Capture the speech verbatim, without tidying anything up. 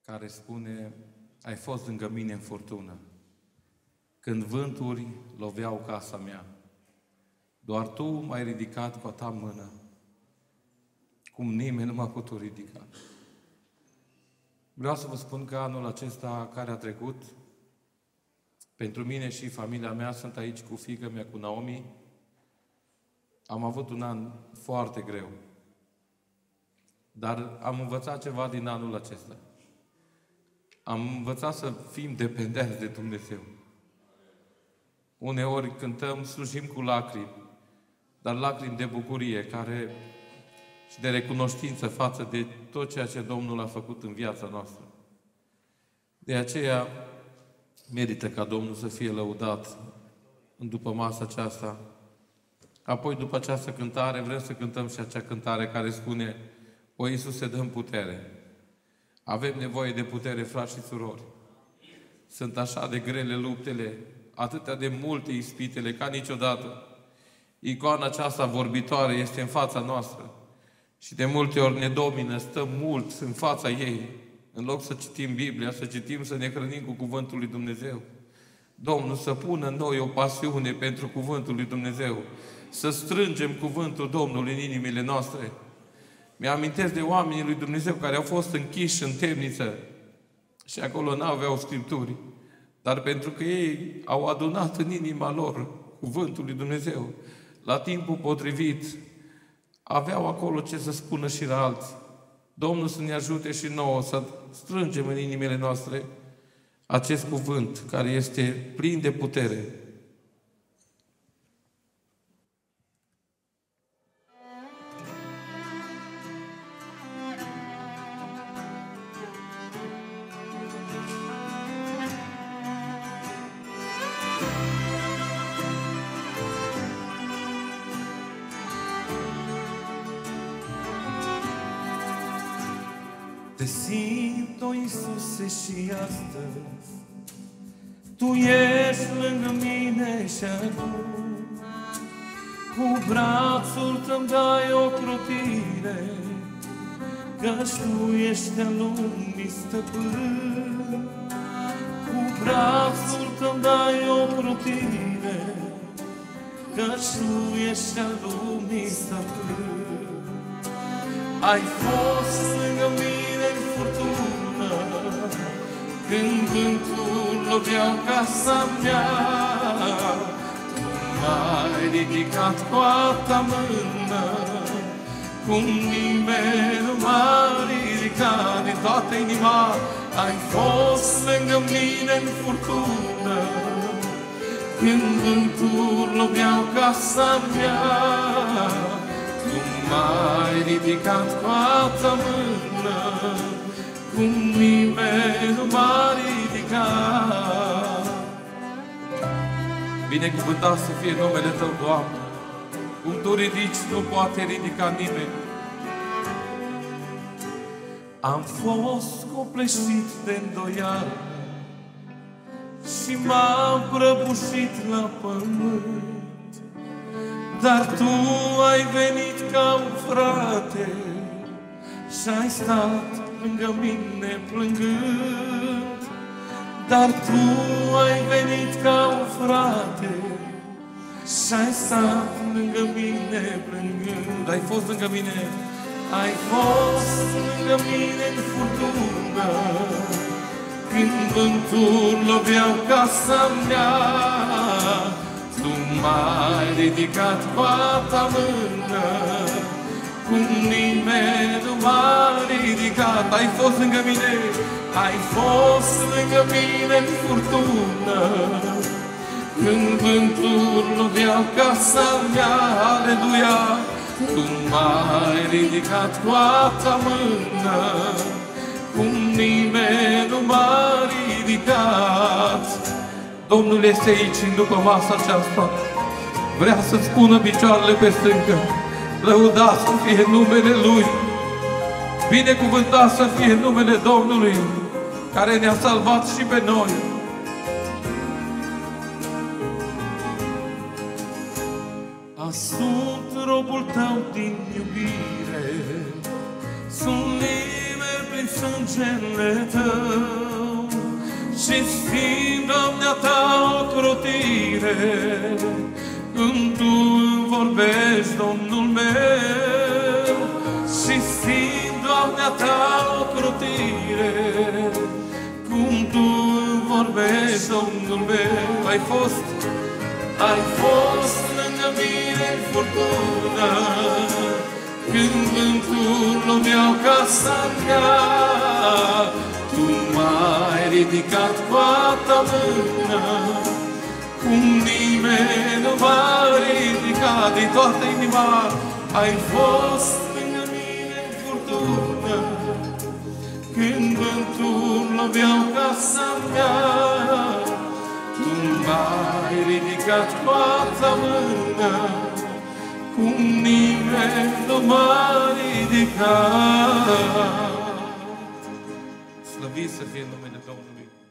care spune: ai fost lângă mine în furtună, când vânturi loveau casa mea. Doar Tu m-ai ridicat cu a Ta mână, cum nimeni nu m-a putut ridica. Vreau să vă spun că anul acesta care a trecut, pentru mine și familia mea, sunt aici cu fiica mea, cu Naomi, am avut un an foarte greu. Dar am învățat ceva din anul acesta. Am învățat să fim dependenți de Dumnezeu. Uneori cântăm, slujim cu lacrimi, dar lacrimi de bucurie care, și de recunoștință față de tot ceea ce Domnul a făcut în viața noastră. De aceea merită ca Domnul să fie lăudat în după masa aceasta. Apoi, după această cântare, vrem să cântăm și acea cântare care spune: O, Iisuse, dă-mi putere. Avem nevoie de putere, frați și surori. Sunt așa de grele luptele, atâtea de multe ispitele, ca niciodată. Icoana aceasta vorbitoare este în fața noastră și de multe ori ne domină, stăm mult în fața ei. În loc să citim Biblia, să citim, să ne hrănim cu Cuvântul lui Dumnezeu. Domnul să pună în noi o pasiune pentru Cuvântul lui Dumnezeu. Să strângem Cuvântul Domnului în inimile noastre. Mi-amintesc de oamenii lui Dumnezeu care au fost închiși în temniță și acolo n-aveau Scripturi. Dar pentru că ei au adunat în inima lor Cuvântul lui Dumnezeu, la timpul potrivit, aveau acolo ce să spună și la alții. Domnul să ne ajute și nouă să strângem în inimile noastre acest cuvânt care este plin de putere. Te simt, o Iisuse, și astăzi Tu ești lângă mine și acum cu brațul Tău-mi dai o crotire, căci Tu ești al lumii stăpân. Cu brațul Tău-mi dai o crotire, căci Tu ești al lumii stăpân. Ai fost lângă mine în furtună, când vântul loveau casa mea. Tu m-ai ridicat cu a Ta mână, cum nimeni nu m-a ridicat. Din toată inima ai fost lângă mine în furtună, când vântul loveau casa mea. M-ai ridicat cu a Ta mână, cum nimeni nu m-a ridicat. Binecuvântat să fie numele Tău, Doamne. Cum Tu ridici, nu poate ridica nimeni. Am fost copleșit de îndoială și m-am prăbușit la pământ, dar Tu ai venit ca un frate și-ai stat lângă mine plângând. Dar Tu ai venit ca un frate și-ai stat lângă mine plângând. Ai fost lângă mine. Ai fost lângă mine în furtună, când vântul loveau casa mea. Tu m-ai ridicat cu a Ta mână, cum nimeni nu m-a ridicat. Ai fost lângă mine, ai fost lângă mine în furtună, când vântul loveau casa mea. Aleluia! Tu m-ai ridicat cu a Ta mână, cum nimeni nu m-a ridicat. Domnul este aici, în după masa aceasta. Vrea să-ți pună picioarele pe stâncă. Lăudat să fie numele Lui. Binecuvântat să fie numele Domnului, care ne-a salvat și pe noi. Sunt robul Tău din iubire, sunt liber prin sângele Tău și-ți fiind, Doamne, a Ta ocrotire, când Tu îmi vorbești, Domnul meu, și-ți fiind, Doamne, a Ta ocrotire, cum Tu îmi vorbești, Domnul meu. Ai fost, ai fost lângă mine în furtună, când vântul loveau casa mea, Tu m-ai ridicat cu a Ta mână, cum nimeni nu m-a ridicat. Din toată inima ai fost lângă mine în furtună, când vântul loveau casa mea, Tu m-ai ridicat cu a Ta mână, cum nimeni nu m-a ridicat. Slăvit să fie numele Domnului.